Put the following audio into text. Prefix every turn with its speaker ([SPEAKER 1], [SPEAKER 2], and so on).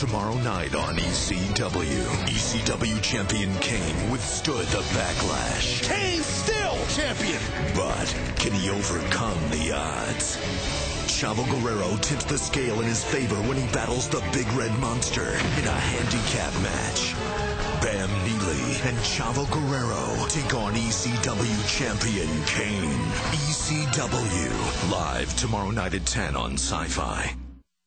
[SPEAKER 1] tomorrow night on ECW. ECW champion Kane withstood the backlash.
[SPEAKER 2] Kane's still champion!
[SPEAKER 1] But can he overcome the odds? Chavo Guerrero tips the scale in his favor when he battles the Big Red Monster in a handicap match. Bam Neely and Chavo Guerrero take on ECW champion Kane. ECW, live tomorrow night at 10 on Sci-Fi.